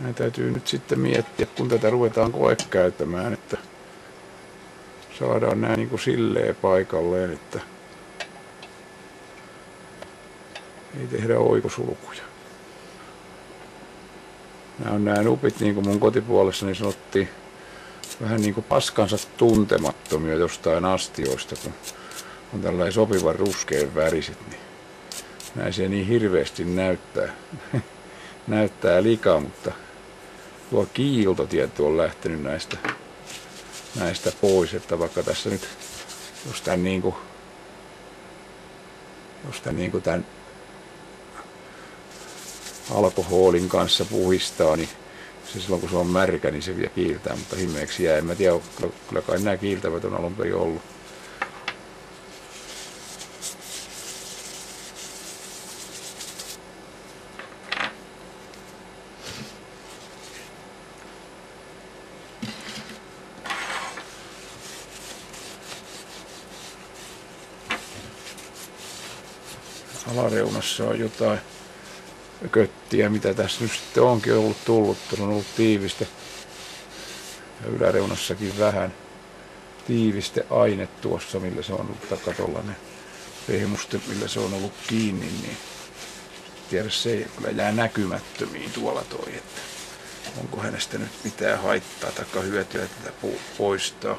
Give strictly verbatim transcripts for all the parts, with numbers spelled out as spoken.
Näin täytyy nyt sitten miettiä, kun tätä ruvetaan koekäyttämään, että saadaan nämä niin kuin silleen paikalleen, että ei tehdä oikosulkuja. Nämä on nämä nupit, niin kuin mun kotipuolessani sanottiin, vähän niin kuin paskansa tuntemattomia jostain astioista, kun on tällainen sopivan ruskean väriset, niin näin se niin hirveästi näyttää, näyttää likaa, mutta tuo kiiltotieto on lähtenyt näistä, näistä pois, että vaikka tässä nyt jos tämän niin kuin, jos tämän, niin kuin tämän alkoholin kanssa puhistaa, niin se silloin kun se on märkä, niin se vielä kiiltää, mutta himmeeksi jää. En mä tiedä, kyllä kai nämä kiiltävät on alun perin ollut. Alareunassa on jotain köttiä, mitä tässä nyt sitten onkin ollut tullut. On ollut tiivistä ja yläreunassakin vähän tiiviste aine tuossa, millä se on ollut, taka tollanen pehmuste, millä se on ollut kiinni, niin tiedä, se ei kyllä jää näkymättömiin tuolla toi, että onko hänestä nyt mitään haittaa tai hyötyä tätä poistaa.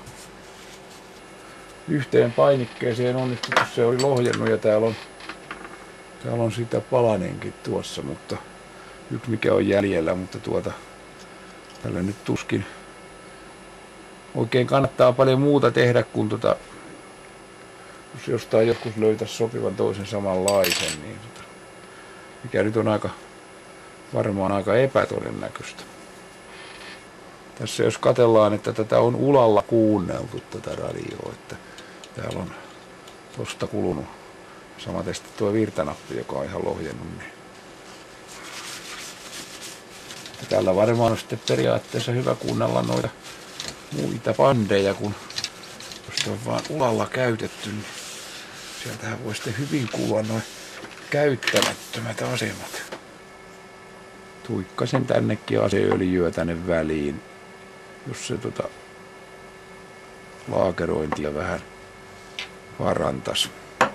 Yhteen painikkeeseen onnistuttu, se oli lohjennut ja täällä on Täällä on sitä palanenkin tuossa, mutta yksi mikä on jäljellä, mutta tuota tällä nyt tuskin oikein kannattaa paljon muuta tehdä, kun tuota, jos jostain joskus löytäisi sopivan toisen samanlaisen, niin tuota, mikä nyt on aika varmaan aika epätodennäköistä. Tässä jos katsellaan, että tätä on ulalla kuunneltu tätä radioa, että täällä on tosta kulunut. Samaten sitten tuo virtanappi, joka on ihan lohjennut. Niin. Ja tällä varmaan on sitten periaatteessa hyvä kuunnella noita muita bandeja, kun jos se on vaan ulalla käytetty, niin sieltähän voi sitten hyvin kuulua noin käyttämättömät asemat. Tuikkasen tännekin aseöljyä tänne väliin, jos se tota laakerointia vähän parantaisi.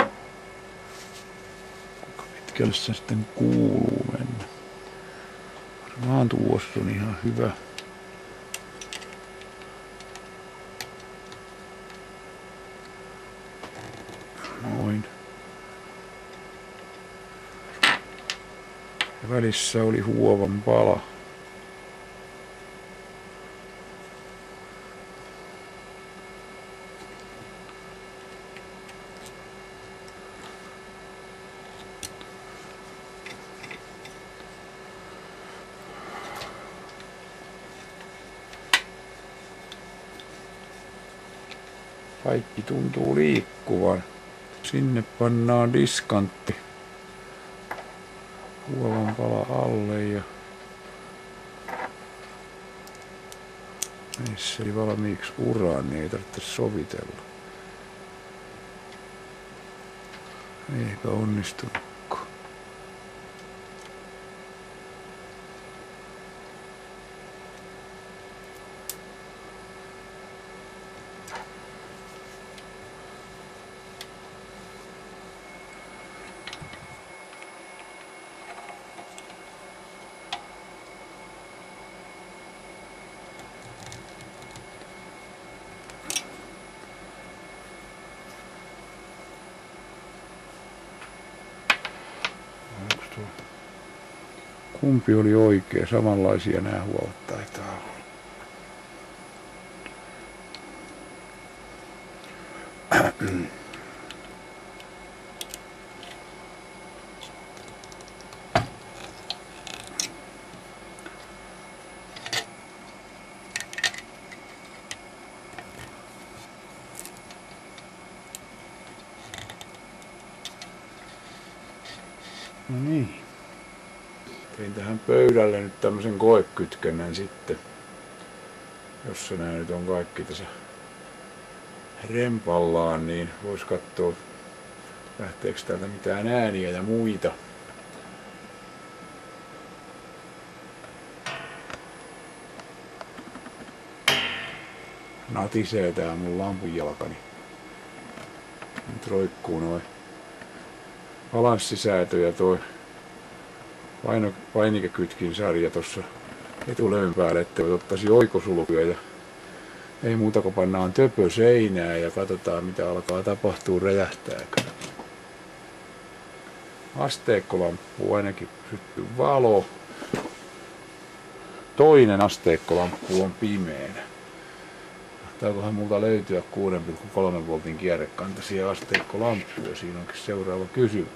Pitkälle se sitten kuuluu mennä. Varmaan tuossa on ihan hyvä. Noin. Ja välissä oli huovan pala. Kaikki tuntuu liikkuvan. Sinne pannaan diskantti huovan pala alle ja meissä ei valmiiksi uraan, niin ei tarvitse sovitella. Eipä onnistunut. Kumpi oli oikea? Samanlaisia nämä huolet taitaa olla. No niin. Tein tähän pöydälle nyt tämmösen koekytkennän sitten, jossa nämä nyt on kaikki tässä rempallaan, niin vois katsoa lähteekö täältä mitään ääniä ja muita. natisee tää mun lampunjalkani. Nyt roikkuu noin balanssisäätö ja toi paino, painikekytkin sarja tossa etulevyn päälle, että ottaisi oikosulkuja ja ei muuta kuin pannaan töpö seinää ja katsotaan mitä alkaa tapahtua, räjähtääkö. Asteikkolamppu ainakin syttyy valo. Toinen asteikkolamppu on pimeänä. Taidaankohan multa löytyä kuusi pilkku kolme voltin kierrekantaisia asteikkolamppuja? Siinä onkin seuraava kysymys.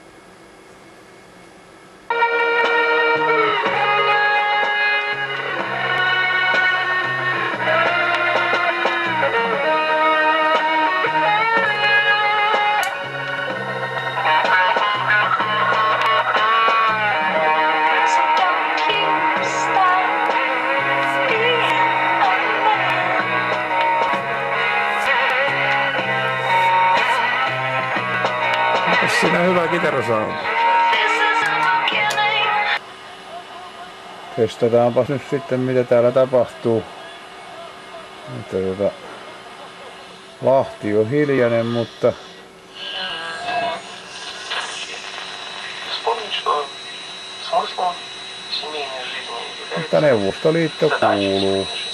Siinä on hyvä kitarasound. Testataanpas nyt sitten mitä täällä tapahtuu. Että tota, Lahti on hiljainen, mutta mutta Neuvostoliitto kuuluu.